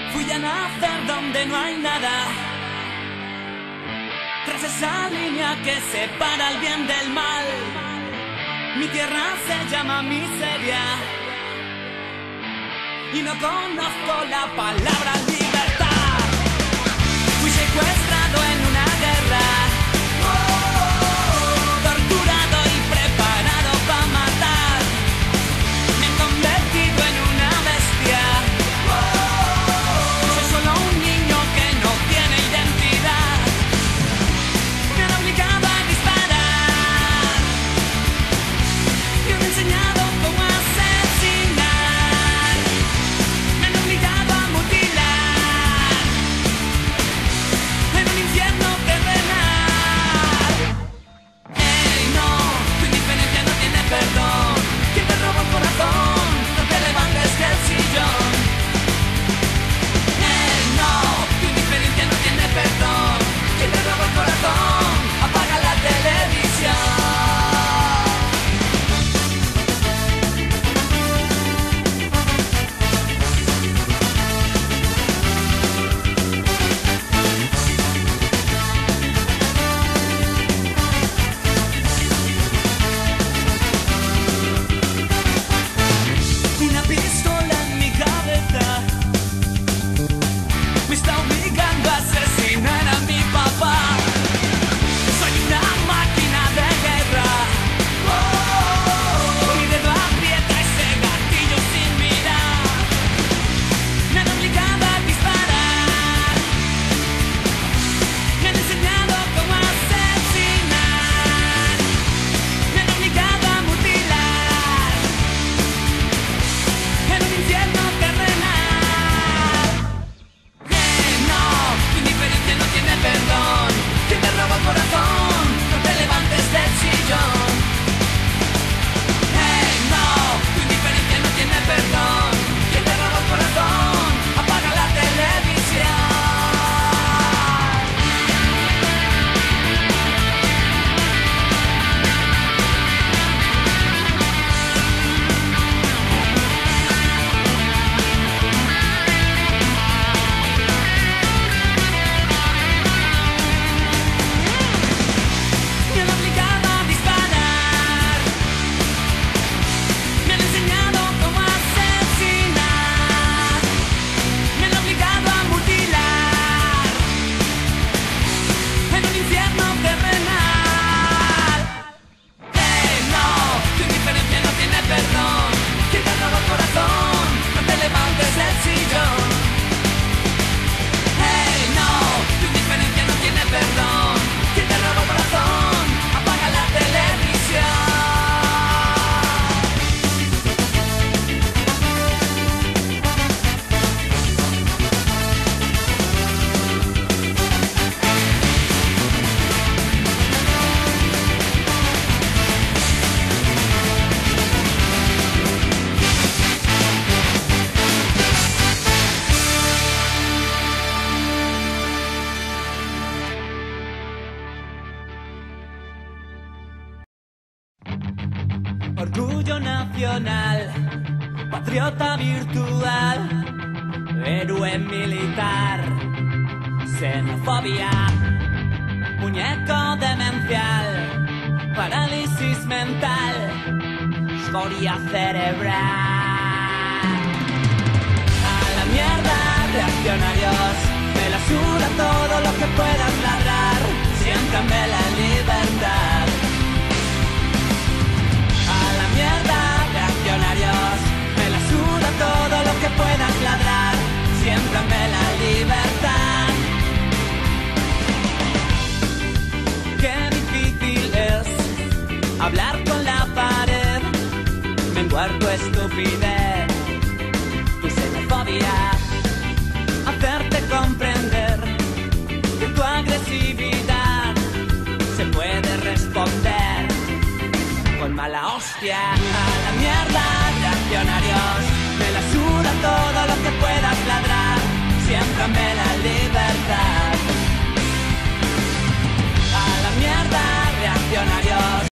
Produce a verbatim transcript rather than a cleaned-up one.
Fui a nacer donde no hay nada, tras esa línea que separa el bien del mal. Mi tierra se llama miseria y no conozco la palabra libertad. Fui secuestrado en una guerra, torturado y preparado para matar. Me he convertido en una bestia. Soy solo un niño que no tiene identidad. Me han obligado a disparar y me han enseñado cómo asesinar. Me han obligado a mutilar en un infierno terrenal. Ey, no, tu indiferencia no tiene perdón. Quien te roba el corazón, no te levantes del sillón. Ey, no, tu indiferencia no tiene perdón. Quien te roba el corazón, apaga la televisión. Una pistola en mi cabeza me está obligando a asesinar a mi papá. Soy una máquina de guerra. Mi dedo aprieta ese gatillo sin mirar. Me han obligado a disparar. Me han enseñado cómo asesinar. Me han obligado a mutilar en un infierno terrenal. Hey, no, tu indiferencia no tiene perdón. Quien te roba el corazón, no te levantes del sillón. Hey, no, tu indiferencia no tiene perdón. Quien te roba el corazón, apaga la televisión. Me han obligado a disparar. Me han enseñado cómo asesinar. Me han obligado a mutilar en un infierno terrenal. Hey, no, tu indiferencia no tiene perdón. Quien te roba el corazón, no te levantes del sillón. Hey, no, tu indiferencia no tiene perdón. Quien te roba el corazón, apaga la televisión. Orgullo nacional, patriota virtual, héroe militar, xenofobia, muñeco demencial, parálisis mental, escoria cerebral. A la mierda, reaccionarios, me la suda todo lo que puedas ladrar, siéntame la libertad. A la mierda, reaccionarios, me la suda todo lo que puedas ladrar, siémprame la libertad. Qué difícil es hablar con la pared, menguar tu estupidez, tu xenofobia, hacerte comprender que tu agresividad se puede responder con mala hostia. A la mierda, reaccionarios, me la suda todo lo que puedas ladrar, siémprame la libertad. A la mierda, reaccionarios.